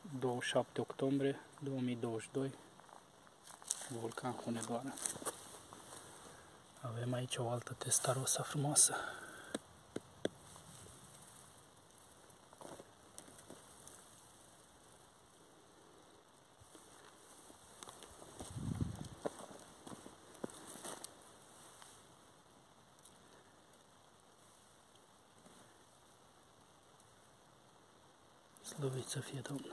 27 octombrie 2022, Vulcan Hunedoara. Avem aici o altă testarossa frumoasă. Slăvit să fie Domnul!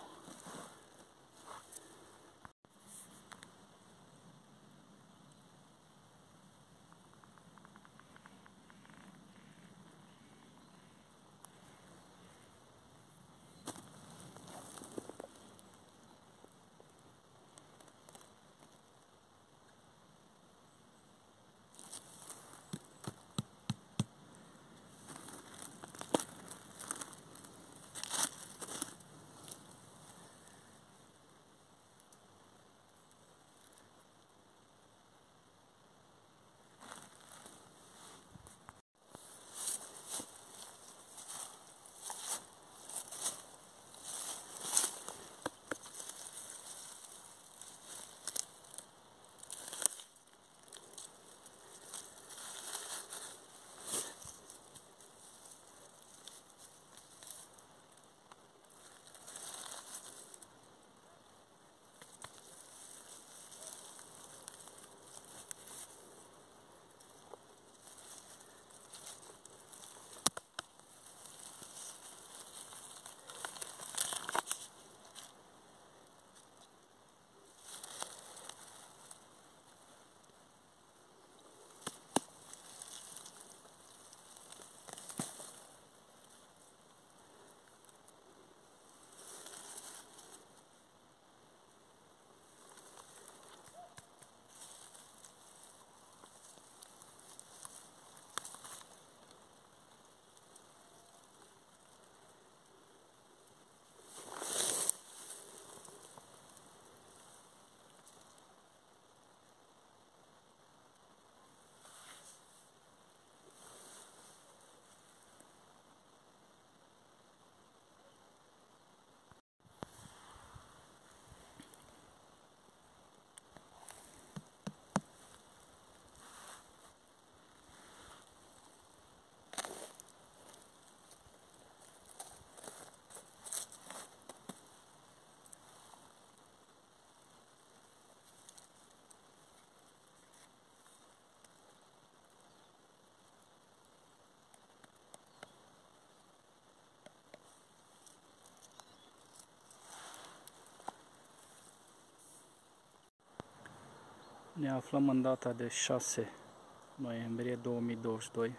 Ne aflăm în data de 6 noiembrie 2022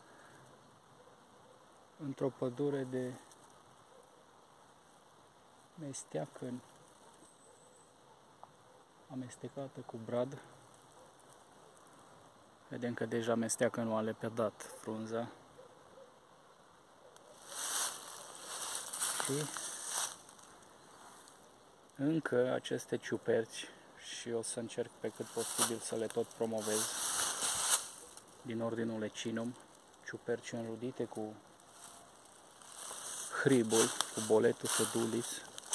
într-o pădure de mesteacăn amestecată cu brad. Vedem că deja mesteacănul a lepădat frunza și încă aceste ciuperci, și o să încerc pe cât posibil să le tot promovez, din ordinul Echinum, ciuperci înrudite cu hribul, cu Boletus edulis.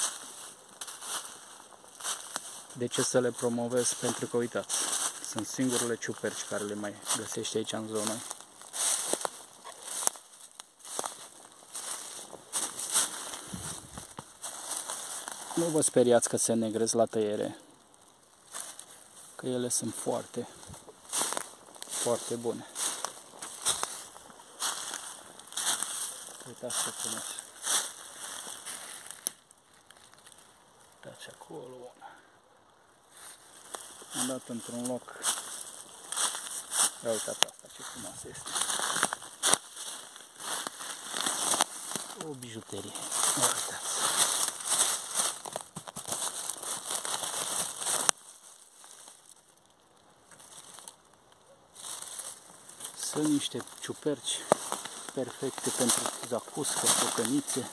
De ce să le promovez? Pentru că, uitați, sunt singurele ciuperci care le mai găsești aici în zonă. Nu vă speriați că se negresc la tăiere, că ele sunt foarte, foarte bune. Uitați ce frumos. Uitați acolo una. Am dat într-un loc. Ia uitați asta, ce frumoasă este. O bijuterie. Ia uitați. Sunt niște ciuperci perfecte pentru zacuscă, pocănițe.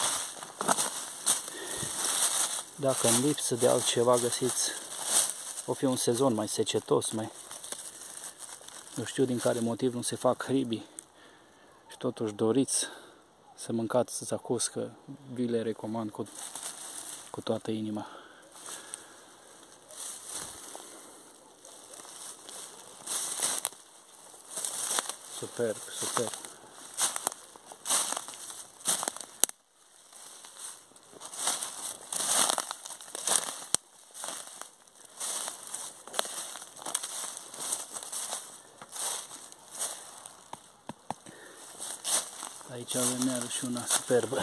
Dacă în lipsă de altceva găsiți, o fi un sezon mai secetos, mai nu știu din care motiv nu se fac hribii și totuși doriți să mâncați zacuscă, vi le recomand cu cu toată inima. Superb, superb. Aici avem iarăși una superbă.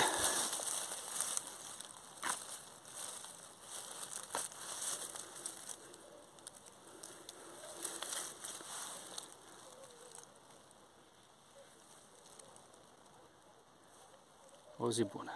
O zi bună!